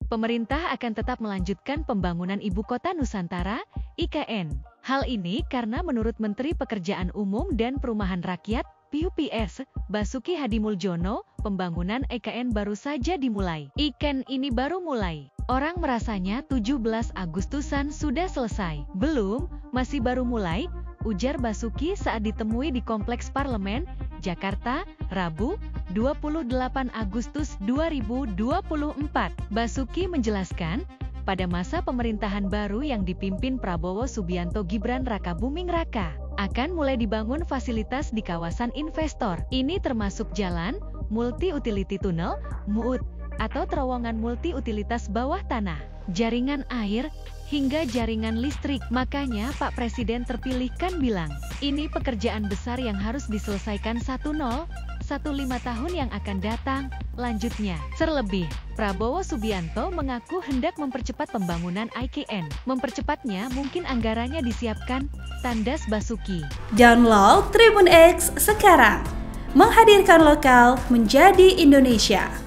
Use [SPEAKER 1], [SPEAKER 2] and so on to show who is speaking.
[SPEAKER 1] pemerintah akan tetap melanjutkan pembangunan Ibu Kota Nusantara, IKN. Hal ini karena menurut Menteri Pekerjaan Umum dan Perumahan Rakyat, PUPR, Basuki Hadimuljono, pembangunan IKN baru saja dimulai. IKN ini baru mulai. Orang merasanya 17 Agustusan sudah selesai. Belum, masih baru mulai, ujar Basuki saat ditemui di Kompleks Parlemen, Jakarta, Rabu, 28 Agustus 2024. Basuki menjelaskan, pada masa pemerintahan baru yang dipimpin Prabowo Subianto Gibran Rakabuming Raka, akan mulai dibangun fasilitas di kawasan investor. Ini termasuk jalan, multi-utility tunnel, MUUT, atau terowongan multi-utilitas bawah tanah, jaringan air, hingga jaringan listrik. Makanya Pak Presiden terpilih kan bilang, ini pekerjaan besar yang harus diselesaikan 15 tahun yang akan datang. Lanjutnya, terlebih, Prabowo Subianto mengaku hendak mempercepat pembangunan IKN. Mempercepatnya mungkin anggarannya disiapkan, tandas Basuki.
[SPEAKER 2] Download Tribun X sekarang, menghadirkan lokal menjadi Indonesia.